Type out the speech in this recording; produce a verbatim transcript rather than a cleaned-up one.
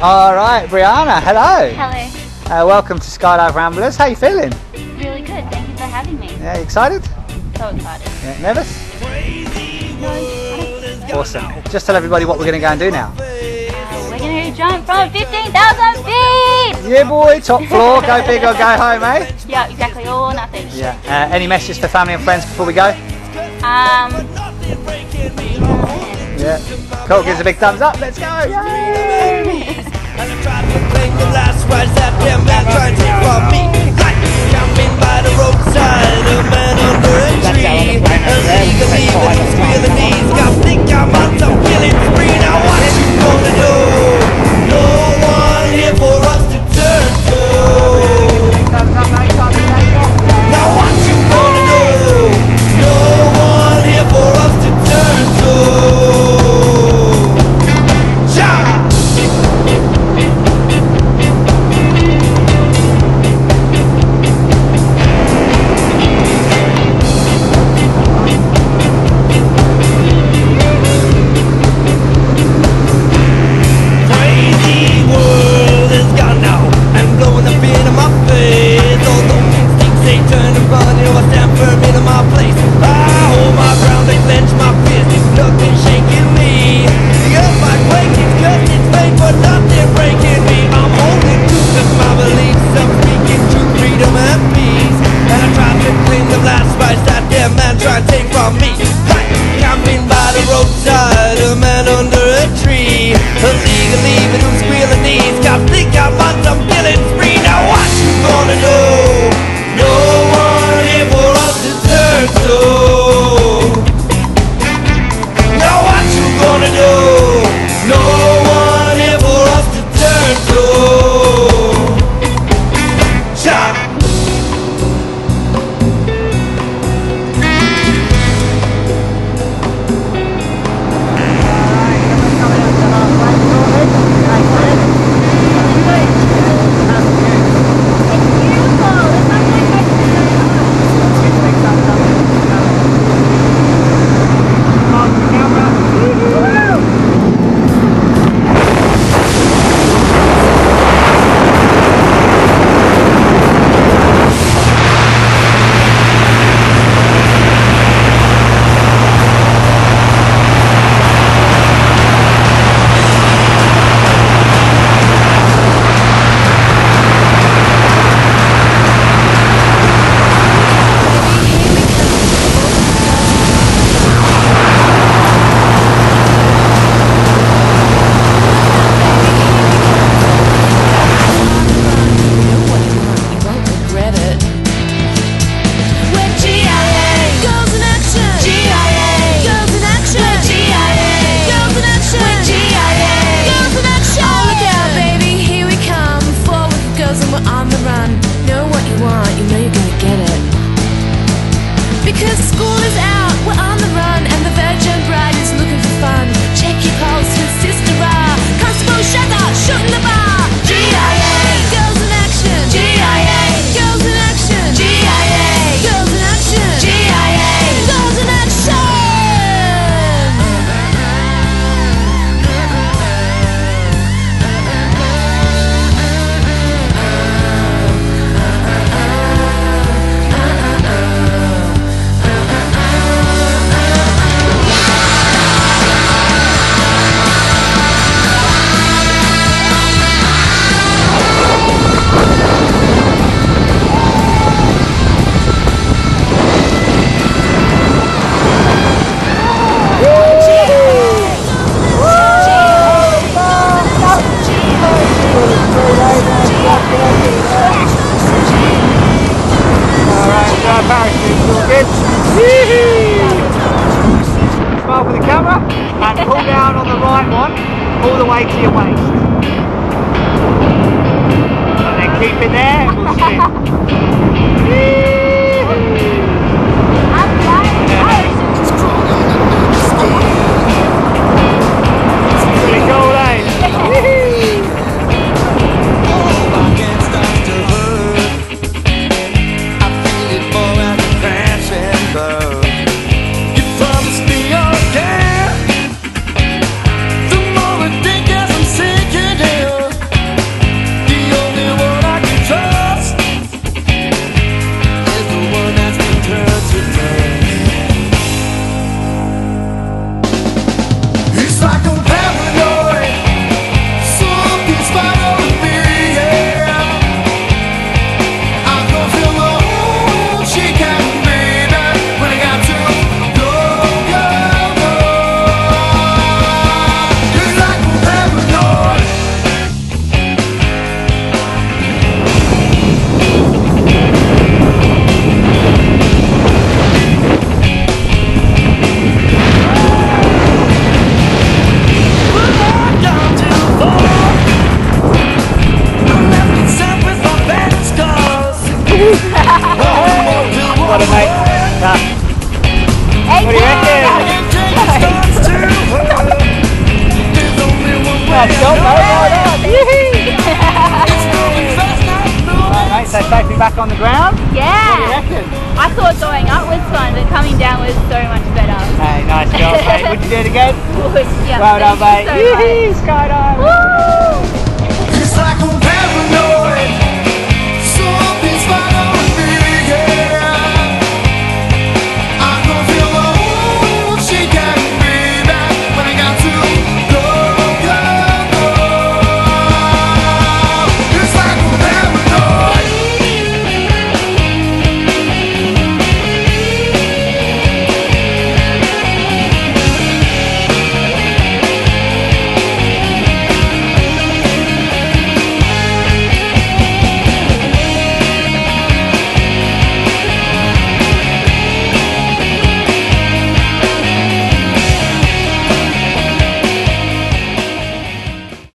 All right, Brianna, hello. Hello. Uh, welcome to Skydive Ramblers. How are you feeling? Really good. Thank you for having me. Yeah, you excited? So excited. Yeah, nervous? No. Awesome. Just tell everybody what we're going to go and do now. Uh, we're going to jump from fifteen thousand feet! Yeah, boy, top floor, go big or go home, eh? Yeah, exactly. All or nothing. Yeah. Uh, any messages for family and friends before we go? Um. Yeah. Cool, gives a big thumbs up. Let's go. Yay! And I tried to claim the last rides that damn man tried to take from me. Like camping by the roadside, a man under a tree. Illegally with his squealing knees. Got think I'm on some killing spree. Now what you gonna do? No one here for us to turn to. Now what you gonna do? No one here for us to turn to. Smile for the camera and pull down on the right one all the way to your waist. And then keep it there and we'll spin. Pretty cool, eh? The more I think as I'm sick and ill. Got it, mate. Yeah. What do you reckon? Nice job, mate. Well done. Alright, mate, so safely back on the ground. Yeah. What do you reckon? I thought going up was fun, but coming down was so much better. Hey, nice job, mate. Would you do it again? Would, yeah. Well done, Thank mate. you so much. Yee-hee, skydive. Woo!